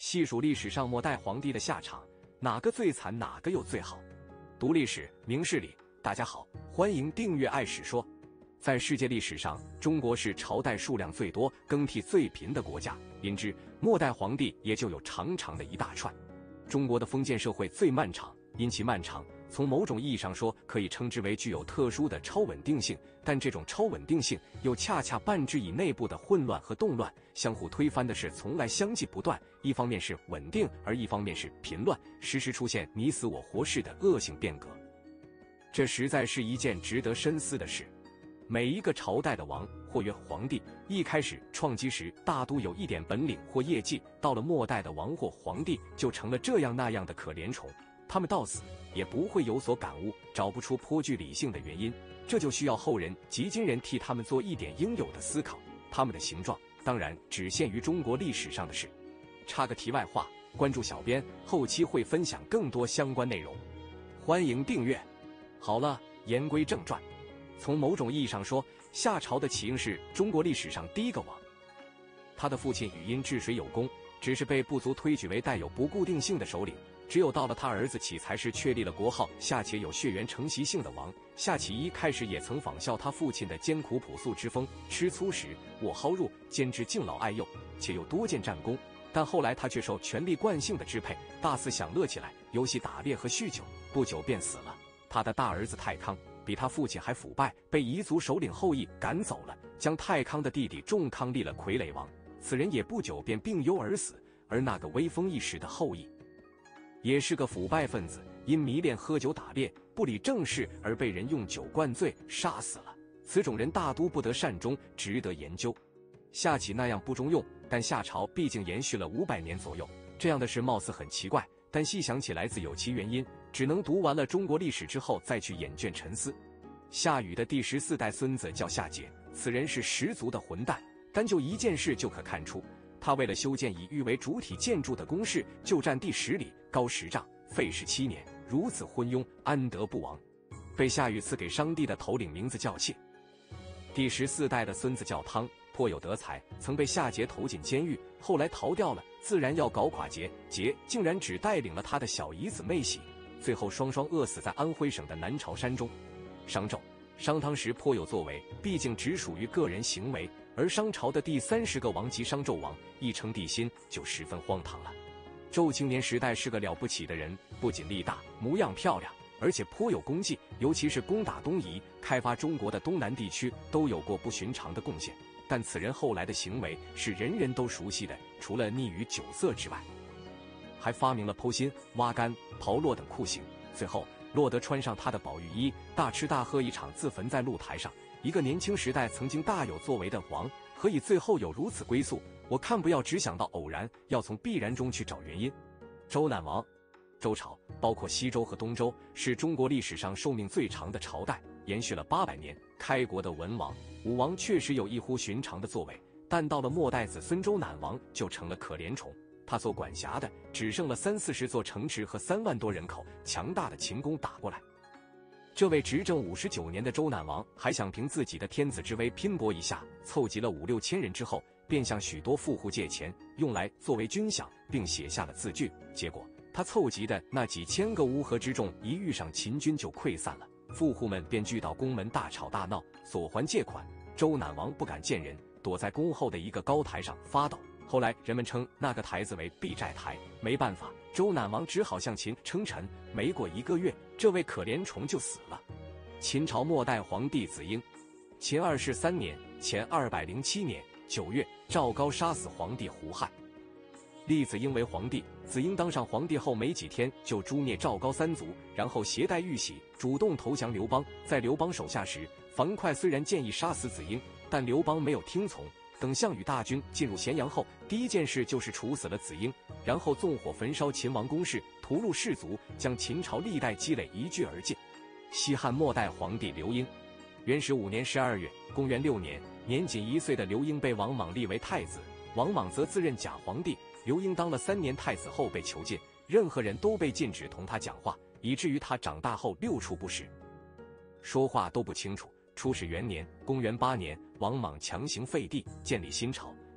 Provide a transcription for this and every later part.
细数历史上末代皇帝的下场，哪个最惨，哪个又最好？读历史，明事理。大家好，欢迎订阅爱史说。在世界历史上，中国是朝代数量最多、更替最频的国家，因之末代皇帝也就有长长的一大串。中国的封建社会最漫长，因其漫长，从某种意义上说，可以称之为具有特殊的超稳定性，但这种超稳定性又恰恰伴之以内部的混乱和动乱，相互推翻的是从来相继不断，一方面是稳定，而一方面是频乱，时时出现你死我活式的恶性变革。这实在是一件值得深思的事。每一个朝代的王或曰皇帝，一开始创基时大都有一点本领或业绩，到了末代的王或皇帝就成了这样那样的可怜虫，他们到死也不会有所感悟，找不出颇具理性的原因，这就需要后人及今人替他们做一点应有的思考。他们的形状当然只限于中国历史上的事。插个题外话，关注小编，后期会分享更多相关内容，欢迎订阅。好了，言归正传。从某种意义上说，夏朝的起因是中国历史上第一个王。他的父亲与因治水有功，只是被部族推举为带有不固定性的首领，只有到了他儿子起才是确立了国号夏，且有血缘承袭性的王。夏启一开始也曾仿效他父亲的艰苦朴素之风，吃粗食，卧蒿入，兼之敬老爱幼，且又多建战功。但后来他却受权力惯性的支配，大肆享乐起来，游戏打猎和酗酒，不久便死了。他的大儿子太康比他父亲还腐败，被彝族首领后羿赶走了，将太康的弟弟仲康立了傀儡王。此人也不久便病忧而死，而那个威风一时的后羿也是个腐败分子，因迷恋喝酒打猎，不理政事而被人用酒灌醉杀死了。此种人大都不得善终，值得研究。夏启那样不中用，但夏朝毕竟延续了500年左右，这样的事貌似很奇怪，但细想起来自有其原因，只能读完了中国历史之后再去眼卷沉思。夏禹的第14代孙子叫夏桀，此人是十足的混蛋，单就一件事就可看出，他为了修建以玉为主体建筑的宫室，就占地10里，高10丈，费时7年，如此昏庸，安得不亡？被夏禹赐给商帝的头领名字叫妾。第14代的孙子叫汤，颇有德才，曾被夏桀投进监狱，后来逃掉了，自然要搞垮桀。桀竟然只带领了他的小姨子妹喜，最后双双饿死在安徽省的南朝山中。商纣、商汤时颇有作为，毕竟只属于个人行为，而商朝的第30个王即商纣王，一称帝辛就十分荒唐了。纣青年时代是个了不起的人，不仅力大，模样漂亮，而且颇有功绩，尤其是攻打东夷，开发中国的东南地区，都有过不寻常的贡献。但此人后来的行为是人人都熟悉的，除了溺于酒色之外，还发明了剖心、挖肝、刨落等酷刑。最后落得穿上他的宝玉衣，大吃大喝一场，自焚在露台上。一个年轻时代曾经大有作为的王，何以最后有如此归宿？我看不要只想到偶然，要从必然中去找原因。周赧王。周朝包括西周和东周，是中国历史上寿命最长的朝代，延续了800年。开国的文王、武王确实有异乎寻常的作为，但到了末代子孙周赧王就成了可怜虫。他所管辖的只剩了30-40座城池和3万多人口，强大的秦宫打过来。这位执政59年的周赧王还想凭自己的天子之威拼搏一下，凑集了5-6千人之后，便向许多富户借钱，用来作为军饷，并写下了字据。结果他凑集的那几千个乌合之众一遇上秦军就溃散了，富户们便聚到宫门大吵大闹，索还借款。周赧王不敢见人，躲在宫后的一个高台上发抖。后来人们称那个台子为避债台。没办法，周赧王只好向秦称臣。没过1个月，这位可怜虫就死了。秦朝末代皇帝子婴。秦2世3年前207年9月，赵高杀死皇帝胡亥，立子婴为皇帝。子婴当上皇帝后没几天，就诛灭赵高3族，然后携带玉玺主动投降刘邦。在刘邦手下时，樊哙虽然建议杀死子婴，但刘邦没有听从。等项羽大军进入咸阳后，第一件事就是处死了子婴，然后纵火焚烧秦王宫室，屠戮士卒，将秦朝历代积累一炬而尽。西汉末代皇帝刘婴。元始5年12月，公元6年，年仅1岁的刘婴被王莽立为太子，王莽则自任假皇帝。刘婴当了3年太子后被囚禁，任何人都被禁止同他讲话，以至于他长大后六处不识，说话都不清楚。初始元年，公元8年，王莽强行废帝，建立新朝。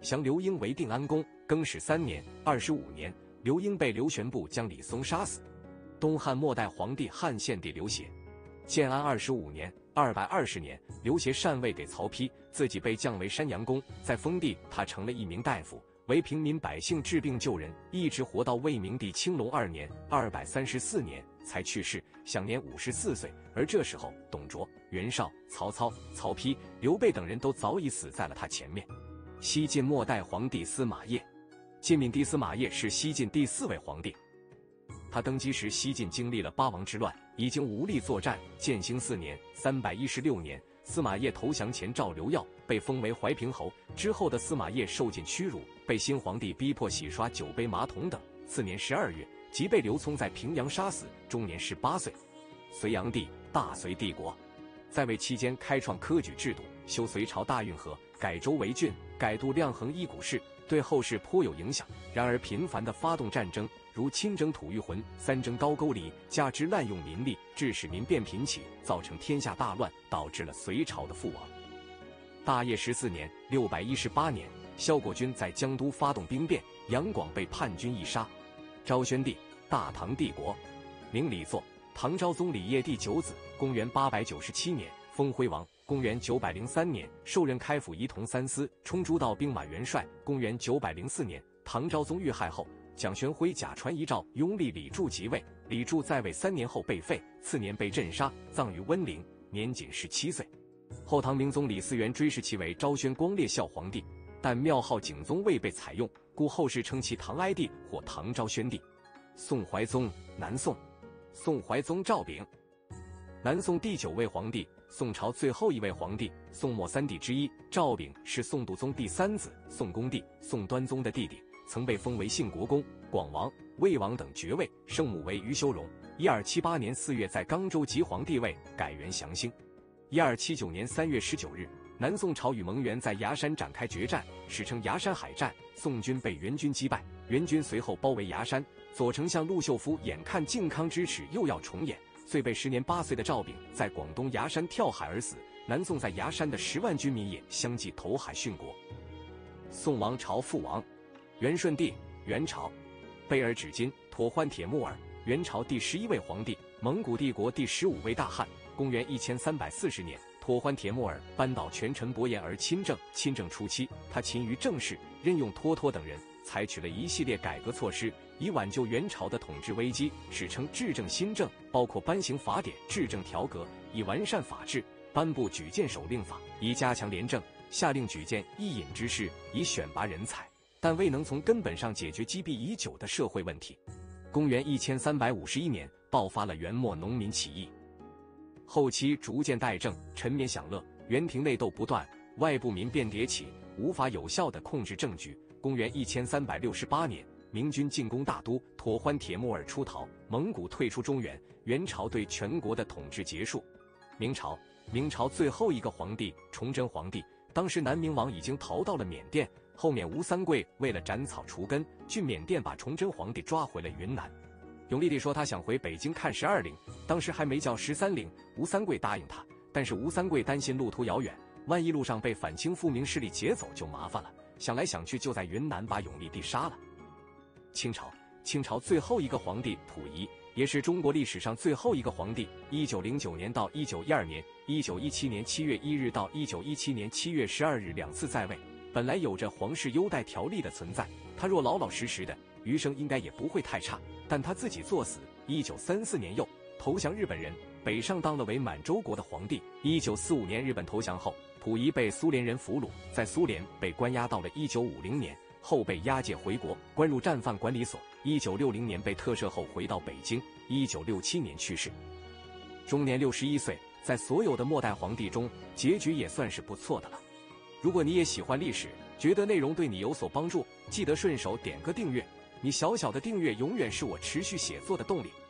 降刘英为定安公。更始3年25年，刘英被刘玄部将李松杀死。东汉末代皇帝汉献帝刘协，建安25年220年，刘协禅位给曹丕，自己被降为山阳公，在封地他成了一名大夫，为平民百姓治病救人，一直活到魏明帝青龙2年234年才去世，享年54岁。而这时候，董卓、袁绍、曹操、曹丕、刘备等人都早已死在了他前面。西晋末代皇帝司马邺，晋闵帝司马邺是西晋第4位皇帝。他登基时，西晋经历了八王之乱，已经无力作战。建兴4年316年，司马邺投降前赵刘耀，被封为怀平侯。之后的司马邺受尽屈辱，被新皇帝逼迫洗刷酒杯马桶等。次年12月，即被刘聪在平阳杀死，终年18岁。隋炀帝，大隋帝国在位期间，开创科举制度，修隋朝大运河，改州为郡，改度量衡一股市，对后世颇有影响。然而频繁地发动战争，如亲征吐谷浑、三征高句丽，加之滥用民力，致使民变频起，造成天下大乱，导致了隋朝的覆亡。大业14年618年，萧果军在江都发动兵变，杨广被叛军一杀。昭宣帝，大唐帝国，明李祚，唐昭宗李晔第9子，公元897年封徽王。公元903年受任开府仪同三司，充诸道兵马元帅。公元904年，唐昭宗遇害后，蒋玄辉假传遗诏，拥立李柱即位。李柱在位3年后被废，次年被镇杀，葬于温陵，年仅17岁。后唐明宗李嗣源追谥其为昭宣光烈孝皇帝，但庙号景宗未被采用，故后世称其唐哀帝或唐昭宣帝。宋怀宗，南宋，宋怀宗赵昺，南宋第9位皇帝，宋朝最后一位皇帝，宋末3帝之一。赵昺是宋度宗第3子，宋恭帝、宋端宗的弟弟，曾被封为信国公、广王、魏王等爵位，生母为于修容。1278年4月在冈州即皇帝位，改元祥兴。1279年3月19日，南宋朝与蒙元在崖山展开决战，史称崖山海战，宋军被元军击败。元军随后包围崖山，左丞相陆秀夫眼看靖康之耻又要重演，遂被时年8岁的赵昺在广东崖山跳海而死。南宋在崖山的10万军民也相继投海殉国。宋王朝覆亡，元顺帝，元朝，贝尔指金，妥欢铁木儿，元朝第11位皇帝，蒙古帝国第15位大汗。公元1340年，妥欢铁木儿扳倒权臣伯颜而亲政。亲政初期，他勤于政事，任用脱脱等人，采取了一系列改革措施，以挽救元朝的统治危机，史称治政新政，包括颁行法典、治政条格，以完善法治；颁布举荐守令法，以加强廉政；下令举荐一隐之士，以选拔人才，但未能从根本上解决积弊已久的社会问题。公元1351年，爆发了元末农民起义，后期逐渐代政，沉湎享乐，元廷内斗不断，外部民变迭起，无法有效地控制政局。公元1368年，明军进攻大都，妥欢铁木儿出逃，蒙古退出中原，元朝对全国的统治结束。明朝，明朝最后一个皇帝崇祯皇帝，当时南明王已经逃到了缅甸，后面吴三桂为了斩草除根，据缅甸把崇祯皇帝抓回了云南。永历帝说他想回北京看12陵，当时还没叫13陵，吴三桂答应他，但是吴三桂担心路途遥远，万一路上被反清复明势力劫走就麻烦了，想来想去就在云南把永历帝杀了。清朝，清朝最后一个皇帝溥仪，也是中国历史上最后一个皇帝，1909年到1912年，1917年7月1日到1917年7月12日2次在位。本来有着皇室优待条例的存在，他若老老实实的，余生应该也不会太差，但他自己作死。1934年又投降日本人，北上当了为满洲国的皇帝。1945年日本投降后，溥仪被苏联人俘虏，在苏联被关押到了1950年，后被押解回国，关入战犯管理所。1960年被特赦后回到北京，1967年去世，终年61岁。在所有的末代皇帝中，结局也算是不错的了。如果你也喜欢历史，觉得内容对你有所帮助，记得顺手点个订阅，你小小的订阅永远是我持续写作的动力。